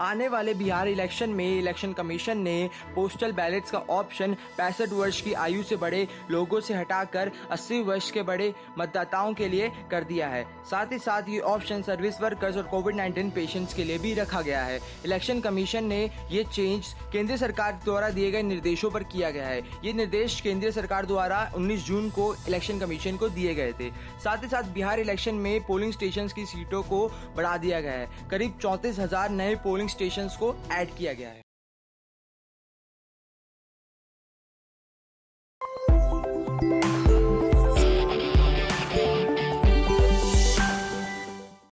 आने वाले बिहार इलेक्शन में इलेक्शन कमीशन ने पोस्टल बैलेट्स का ऑप्शन 65 वर्ष की आयु से बड़े लोगों से हटाकर 80 वर्ष के बड़े मतदाताओं के लिए कर दिया है। साथ ही साथ ये ऑप्शन सर्विस वर्कर्स और कोविड-19 पेशेंट्स के लिए भी रखा गया है। इलेक्शन कमीशन ने ये चेंज केंद्र सरकार द्वारा दिए गए निर्देशों पर किया गया है। ये निर्देश केंद्र सरकार द्वारा 19 जून को इलेक्शन कमीशन को दिए गए थे। साथ ही साथ बिहार इलेक्शन में पोलिंग स्टेशन की सीटों को बढ़ा दिया गया है। करीब 34,000 नए पोलिंग स्टेशंस को ऐड किया गया है।